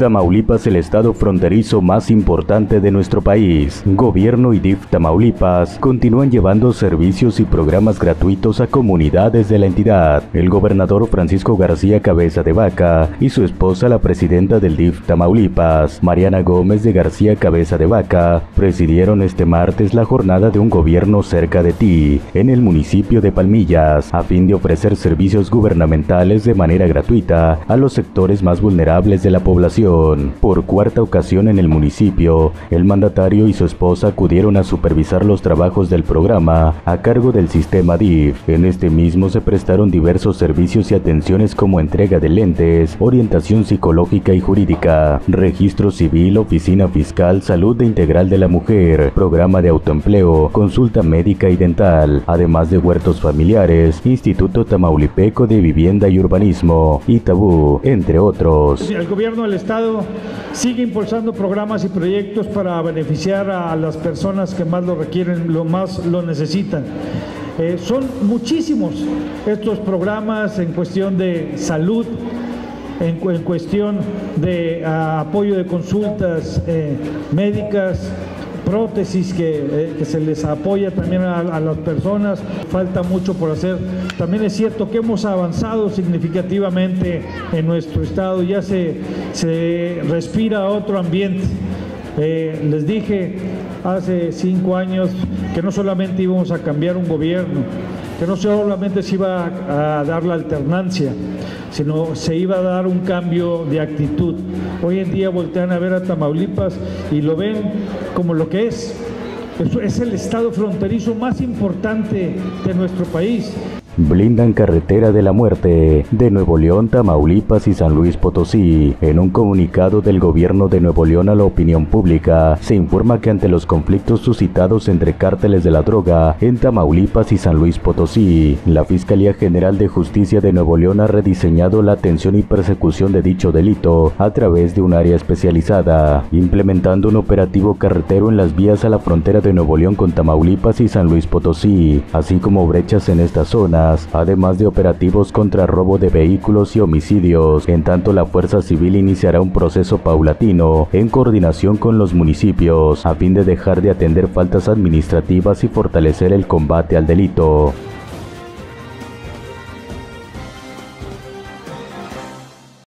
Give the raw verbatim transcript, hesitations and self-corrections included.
Tamaulipas, el estado fronterizo más importante de nuestro país. Gobierno y D I F Tamaulipas continúan llevando servicios y programas gratuitos a comunidades de la entidad. El gobernador Francisco García Cabeza de Vaca y su esposa, la presidenta del D I F Tamaulipas, Mariana Gómez de García Cabeza de Vaca, presidieron este martes la jornada de un gobierno cerca de ti, en el municipio de Palmillas, a fin de ofrecer servicios gubernamentales de manera gratuita a los sectores más vulnerables de la población. Por cuarta ocasión en el municipio, el mandatario y su esposa acudieron a supervisar los trabajos del programa a cargo del sistema D I F. En este mismo se prestaron diversos servicios y atenciones como entrega de lentes, orientación psicológica y jurídica, registro civil, oficina fiscal, salud integral de la mujer, programa de autoempleo, consulta médica y dental, además de huertos familiares, Instituto Tamaulipeco de Vivienda y Urbanismo, Itabú, entre otros. El gobierno del estado sigue impulsando programas y proyectos para beneficiar a las personas que más lo requieren, lo más lo necesitan. Eh, son muchísimos estos programas en cuestión de salud, en, cu en cuestión de uh, apoyo de consultas eh, médicas, prótesis que, eh, que se les apoya también a, a las personas. Falta mucho por hacer. También es cierto que hemos avanzado significativamente en nuestro estado, ya se, se respira otro ambiente. Eh, les dije hace cinco años que no solamente íbamos a cambiar un gobierno, que no solamente se iba a, a dar la alternancia, sino se iba a dar un cambio de actitud. Hoy en día voltean a ver a Tamaulipas y lo ven como lo que es. Es el estado fronterizo más importante de nuestro país. Blindan carretera de la muerte de Nuevo León, Tamaulipas y San Luis Potosí. En un comunicado del gobierno de Nuevo León a la opinión pública, se informa que ante los conflictos suscitados entre cárteles de la droga en Tamaulipas y San Luis Potosí, la Fiscalía General de Justicia de Nuevo León ha rediseñado la atención y persecución de dicho delito a través de un área especializada, implementando un operativo carretero en las vías a la frontera de Nuevo León con Tamaulipas y San Luis Potosí, así como brechas en esta zona, además de operativos contra robo de vehículos y homicidios. En tanto, la Fuerza Civil iniciará un proceso paulatino en coordinación con los municipios a fin de dejar de atender faltas administrativas y fortalecer el combate al delito.